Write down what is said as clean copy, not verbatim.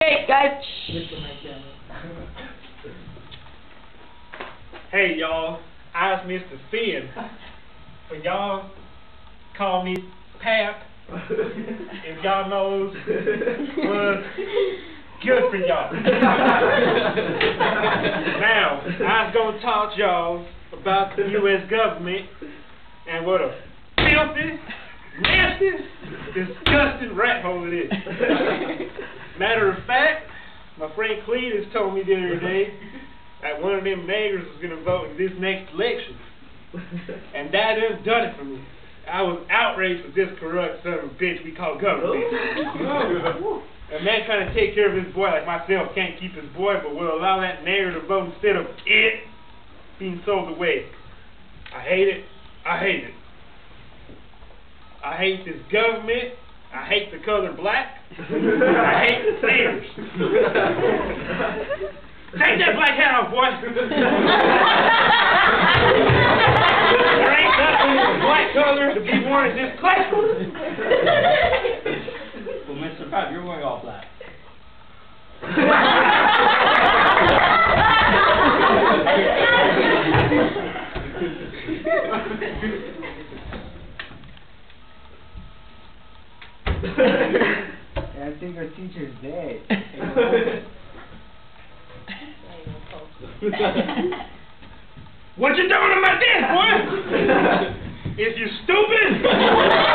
Hey, guys. Hey, y'all. I was Mr. Finn. But y'all call me Pap. If y'all knows was good for y'all. Now, I was going to talk to y'all about the U.S. government and what a filthy, nasty, disgusting rat hole it is. Matter of fact, my friend Cletus told me the other day that one of them niggers was going to vote in this next election. And that done done it for me. I was outraged with this corrupt son of a bitch we call government. A man trying to take care of his boy like myself can't keep his boy, but will allow that nigger to vote instead of it being sold away. I hate it. I hate it. I hate this government. I hate the color black. I hate the sinners. Take that black hat off, boy. There ain't nothing in black color to be worn in this classroom. Well, Mr. Pap, you're wearing all black. I think our teacher's dead. What you doing in my desk, boy? Is you stupid?